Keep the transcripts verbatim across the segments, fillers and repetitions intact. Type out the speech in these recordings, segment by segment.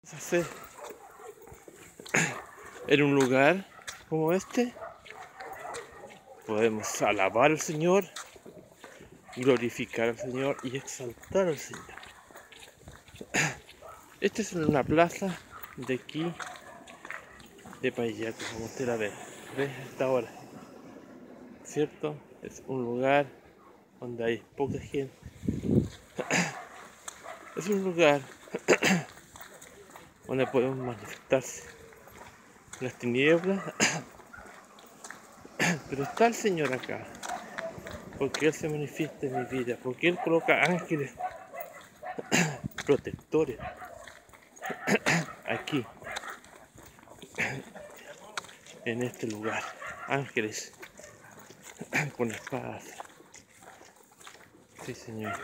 hacer en un lugar como este. Podemos alabar al Señor, glorificar al Señor y exaltar al Señor. Esta es una plaza de aquí de Payaco, como usted la ve, ve hasta ahora, ¿cierto? Es un lugar donde hay poca gente. Es un lugar donde podemos manifestarse las tinieblas, pero está el Señor acá, porque Él se manifiesta en mi vida, porque Él coloca ángeles protectores aquí, en este lugar, ángeles con espadas. Sí, Señor.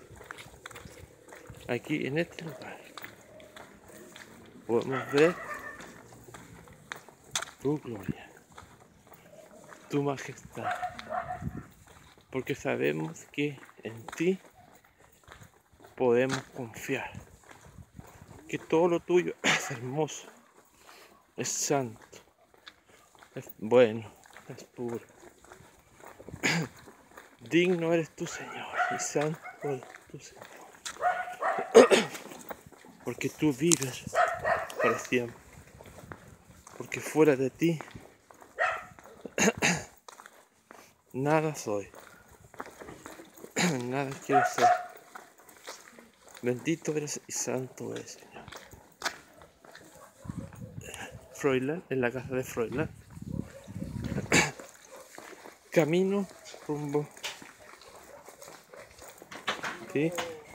Aquí en este lugar podemos ver tu gloria, tu majestad, porque sabemos que en ti podemos confiar, que todo lo tuyo es hermoso, es santo, es bueno, es puro. Digno eres tú, Señor, y santo eres tú, Señor, porque tú vives para siempre, porque fuera de ti nada soy, nada quiero ser. Bendito eres y santo eres, Señor. Froilán, en la casa de Froilán, camino rumbo, ¿sí?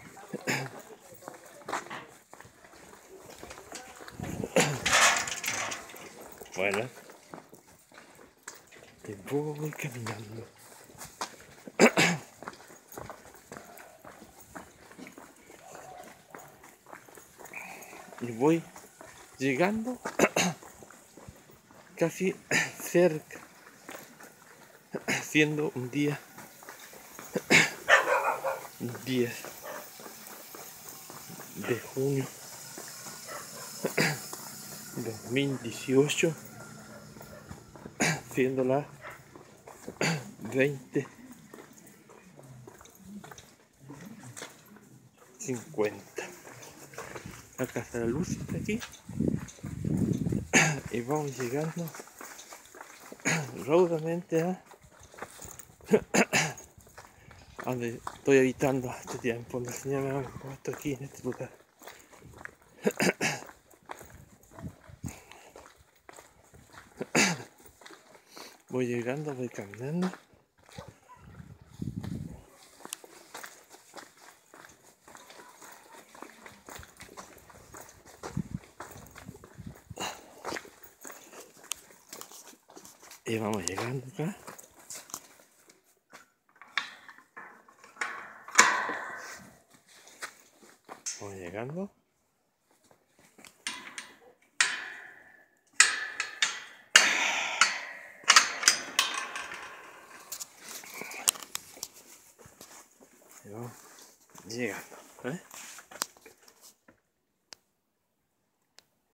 Bueno, y voy caminando. Y voy llegando casi cerca, siendo un día diez de junio de dos mil dieciocho, siendo las veinte cincuenta. Acá está la luz de aquí y vamos llegando raudamente a donde estoy habitando este tiempo, donde el Señor me ha puesto aquí en este lugar. Voy llegando, voy caminando. Y vamos llegando acá. Vamos llegando. Y vamos llegando, ¿eh?